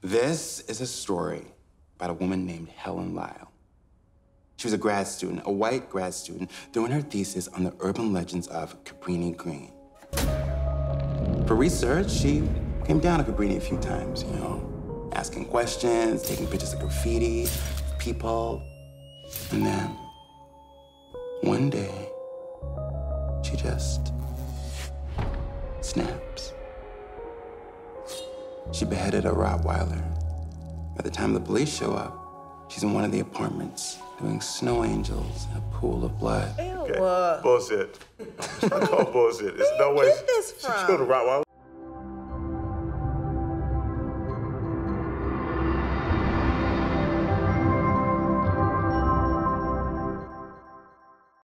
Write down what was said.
This is a story about a woman named Helen Lyle. She was a grad student, a white grad student, doing her thesis on the urban legends of Cabrini Green. For research, she came down to Cabrini a few times, you know, asking questions, taking pictures of graffiti, people. And then, one day, she just snaps. She beheaded a Rottweiler. By the time the police show up, she's in one of the apartments doing snow angels in a pool of blood. Okay. Bullshit. I call bullshit. There's no way Where did this she from? killed a Rottweiler.